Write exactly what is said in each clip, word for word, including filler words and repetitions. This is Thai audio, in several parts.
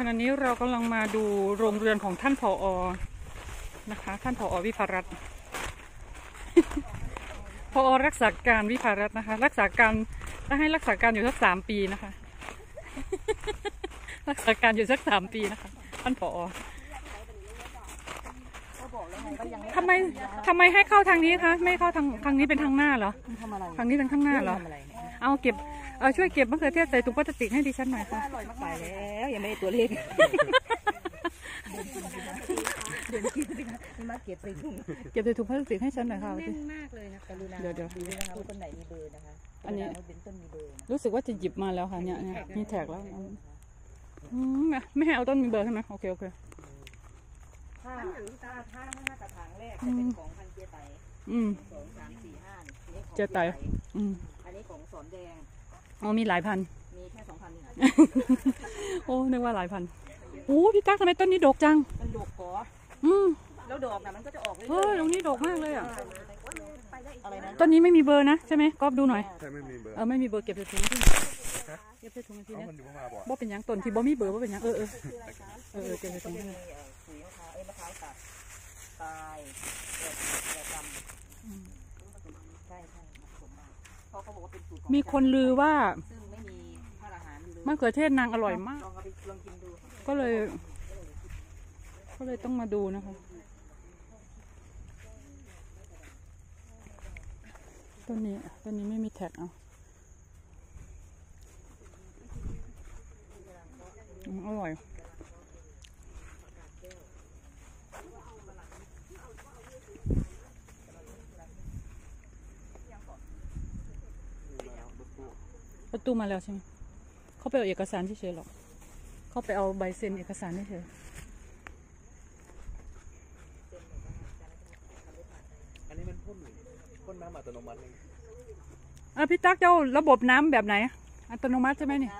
ขณะนี้เรากำลังมาดูโรงเรือนของท่านผอ.นะคะท่านผอ.วิภารัตน์ ผอ.รักษาการวิภารัตน์นะคะรักษาการถ้าให้รักษาการอยู่สักสามปีนะคะ รักษาการอยู่สักสามปีนะคะท่านผอ.ทำไมทำไมให้เข้าทางนี้คะไม่เข้าทางทางนี้เป็นทางหน้าเหรอทางนี้เป็นทางหน้าเหรอเอาเก็บเออช่วยเก็บมะเขือเทศใส่ถุงพลาสติกให้ดิฉันหน่อยค่ะอร่อยมากแล้วยังไม่ได้ตัวเล็กเดี๋ยวกินสิคะนี่มาเก็บใส่ถุงเก็บใส่ถุงพลาสติกให้ฉันหน่อยค่ะแน่นมากเลยนะคะเดี๋ยวเดี๋ยวดูนะคะว่าต้นไหนมีเบอร์นะคะอันนี้เป็นต้นมีเบอร์รู้สึกว่าจะหยิบมาแล้วค่ะเนี่ยเนี่ยมีแท็กแล้วไม่ให้เอาต้นมีเบอร์ใช่ไหมโอเคโอเคถ้าถ้าถ้าห้ากระถางแรกจะเป็นของพันเจียไตอืมสองสามสี่ห้าเจียไตอืมอันนี้ของสอนแดงอ๋อมีหลายพันมีแค่สองพันนี่โอ้นึกว่าหลายพันโอ้พี่ตั๊กทำไมต้นนี้ดกจังมันดกกออืมแล้วดอกน่ะมันก็จะออกเรื่อยๆเฮ้ยตรงนี้ดกมากเลยอ่ะต้นนี้ไม่มีเบอร์นะใช่ไหมก๊อฟดูหน่อยใช่ไม่มีเบอร์เออไม่มีเบอร์เก็บใส่ถุงที่เก็บใส่ถุงที่นี้บ่เป็นยังต้นที่บ่มีเบอร์บ่เป็นยังเออเออเออเก็บใส่ถุงที่ตายมีคนลือว่าซึ่งไม่มีธาตุอาหารเลยมะเขือเทศนางอร่อยมากก็เลยก็เลยต้องมาดูนะคะต้นนี้ต้นนี้ไม่มีแท็กเอาอร่อยประตูมาแล้วใช่ไหมเขาไปเอาเอกสารเฉยๆหรอกเขาไปเอาใบเซ็นเอกสารเฉยอันนี้มันพ่นพ่นน้ำอัตโนมัติเลยอ่ะพี่ตั๊กเจ้าระบบน้ำแบบไหนอัตโนมัติใช่ไหมนี่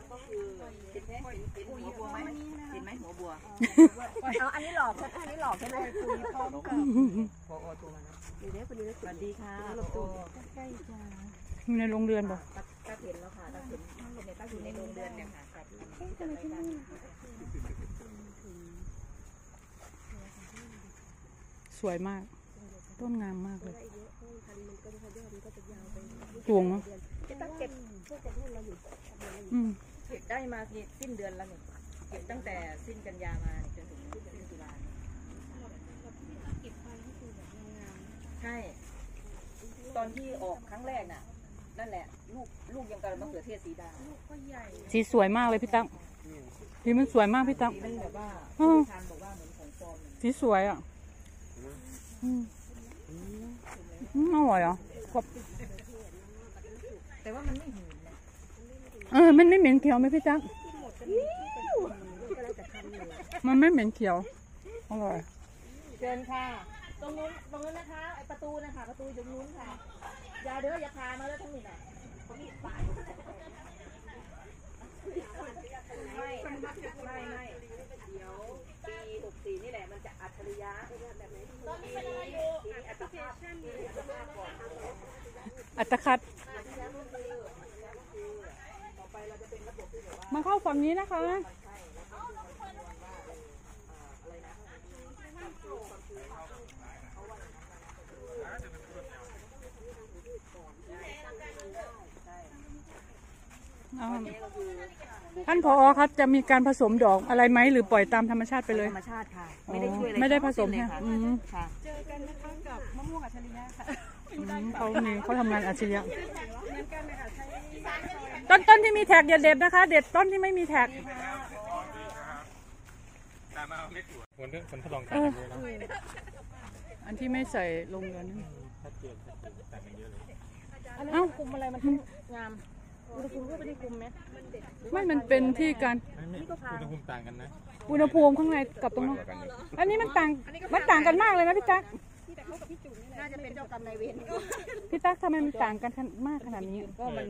เห็นไหมหัวบัวเอาอันนี้หลอกอันนี้หลอกใช่ไหมคุยพร้อมกับพอตัวมานะอยู่เนี้ยคนนี้สวัสดีค่ะระบบใกล้ๆจ้าอยู่ในโรงเรือนบ่ตั๊กเห็นแล้วค่ะตั๊กเห็นในตั๊กอยู่ในโรงเรือนเนี่ยค่ะสวยมากต้นงามมากเลยจวงมั้งอืมเก็บได้มาสิ้นเดือนแล้วเนี่ยเก็บตั้งแต่สิ้นกันยามาจนถึงสิ้นตุลาใช่ตอนที่ออกครั้งแรกน่ะนั่นแหละลูกลูกยังกระมะเขือเทศสีดำลูกก็ใหญ่สีสวยมากเลยพี่ตั้งสีมันสวยมากพี่ตั้งมันแบบว่าทานบอกว่าเหมือนของปลอมสีสวยอ่ะอืมอร่อยอ่ะแต่ว่ามันไม่เหม็นนะเออมันไม่เหม็นเขียวไหมพี่ตั้งมันไม่เหม็นเขียวอร่อยเชิญค่ะตรงนู้นตรงนู้นนะคะไอประตูนะคะประตูอยู่ตรงนู้นค่ะยาเด้อยาคามาแล้วทั้งนี้น่ะเขามีสายไม่ไม่ไม่เดี๋ยวปีหกสี่นี่แหละมันจะอัจฉริยะตอนนี้เป็นอะไรอยู่อัตคัดอัตคัดมาเข้าฝั่งนี้นะคะท่านผอ.ครับจะมีการผสมดอกอะไรไหมหรือปล่อยตามธรรมชาติไปเลยธรรมชาติค่ะไม่ได้ช่วยอะไรไม่ได้ผสมค่ะเจอกันนะคะกับมะม่วงอัจฉริยะค่ะเขามีเขาทำงานอัจฉริยะต้นต้นที่มีแท็กอย่าเด็ดนะคะเด็ดต้นที่ไม่มีแท็กอันที่ไม่ใส่ลงเงินเอ้าคุมอะไรมันงามอุณหภูมิก็ไม่ได้คุมไหมไม่มันเป็นที่การอุณหภูมิต่างกันนะอุณหภูมิข้างในกับตรงนั้นอันนี้มันต่างมันต่างกันมากเลยนะพี่ตั๊กน่าจะเป็นเจ้ากรรมนายเวรพี่ตั๊กทำไมมันต่างกันมากขนาดนี้ก็มัน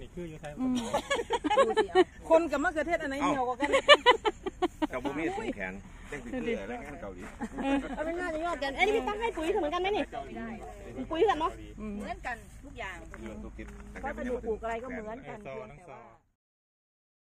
คนกับมะเขือเทศอันไหนเหนียวกว่ากันกับบุ้มี่สูงแข็งเต้นปีเกลือแล้วกันเกาหลีเอาเป็นง่ายยอดกันไอ้นี่พี่ตั๊กให้ปุ๋ยเหมือนกันไหมนี่ปุ๋ยกันเนาะเหมือนกันทุกอย่างเพราะกระดูกปลูกอะไรก็เหมือนกัน